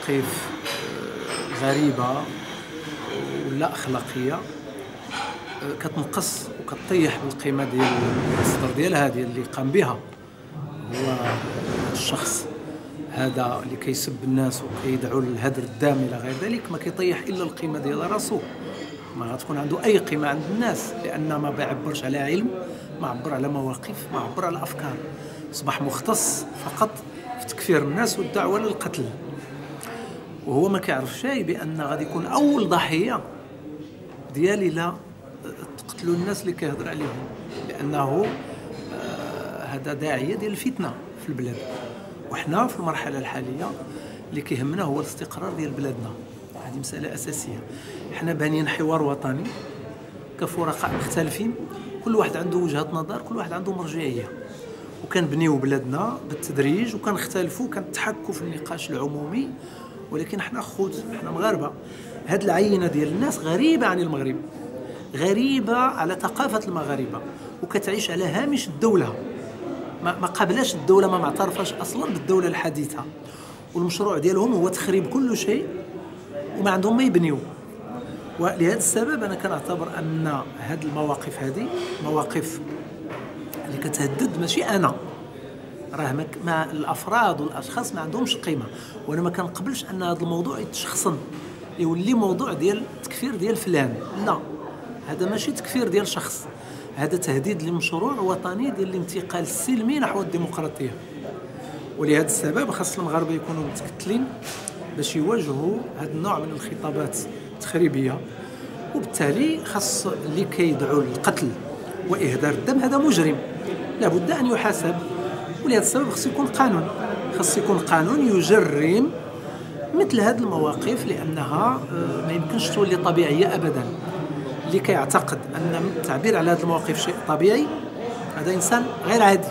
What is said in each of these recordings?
مواقف غريبة ولا أخلاقية كتنقص وكتطيح بالقيمة ديال المصدر ديالها ديال اللي قام بها هو الشخص هذا اللي كيسب الناس وكيدعو للهدر الدام الى غير ذلك. ما كيطيح الا القيمه ديال راسو، ما غتكون عنده اي قيمه عند الناس، لان ما بيعبرش على علم، ما عبر على مواقف، ما عبر على افكار، اصبح مختص فقط في تكفير الناس والدعوه للقتل. وهو ما كيعرف شيء بان غادي يكون اول ضحيه ديال الى تقتلوا الناس اللي كيهضر عليهم، لانه هذا داعيه ديال الفتنه في البلاد. وحنا في المرحله الحاليه اللي كيهمنا هو الاستقرار ديال بلادنا، هذه مساله اساسيه. حنا بانيين حوار وطني كفرقاء مختلفين، كل واحد عنده وجهه نظر، كل واحد عنده مرجعيه، وكنبنيو بلادنا بالتدريج وكنختلفوا كنتحكوا في النقاش العمومي، ولكن حنا خوت، حنا مغاربه. هاد العينه ديال الناس غريبه عن المغرب، غريبه على ثقافه المغاربه، وكتعيش على هامش الدوله، ما قابلاش الدوله، ما معترفاش اصلا بالدوله الحديثه، والمشروع ديالهم هو تخريب كل شيء وما عندهم ما يبنيو. ولهذا السبب انا كنعتبر ان هاد المواقف هذه مواقف اللي كتهدد، ماشي انا، راه ما الافراد والاشخاص ما عندهمش قيمه، وانا ما كنقبلش ان هذا الموضوع يتشخصن يولي موضوع ديال تكفير ديال فلان. لا، هذا ماشي تكفير ديال شخص، هذا تهديد لمشروع وطني ديال الانتقال السلمي نحو الديمقراطيه. ولهذا السبب خاص المغاربه يكونوا متكتلين باش يواجهوا هذا النوع من الخطابات التخريبيه، وبالتالي خاص اللي كيدعو للقتل واهدار الدم هذا مجرم لابد ان يحاسب. ولهذا السبب خاص يكون قانون، خاص يكون قانون يجرم مثل هذه المواقف، لانها ما يمكنش تولي طبيعيه ابدا. اللي كيعتقد ان التعبير على هذه المواقف شيء طبيعي هذا انسان غير عادي.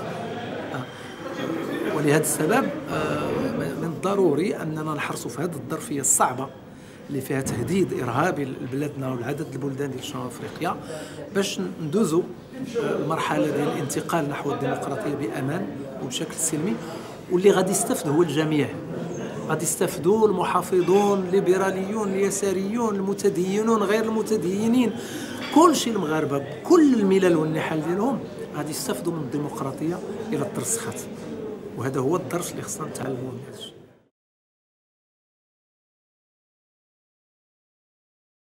ولهذا السبب من الضروري اننا نحرصوا في هذه الظرفيه الصعبه اللي فيها تهديد ارهابي لبلادنا ولعدد البلدان ديال شمال افريقيا، باش ندوزوا المرحله ديال الانتقال نحو الديمقراطيه بامان وبشكل سلمي، واللي غادي يستفد هو الجميع. غادي يستفدوا المحافظون، الليبراليون، اليساريون، المتدينون، غير المتدينين، كل شيء. المغاربه بكل الملل والنحل ديالهم غادي يستفدوا من الديمقراطيه الى الترسخات، وهذا هو الدرس اللي خصنا نتعلموه.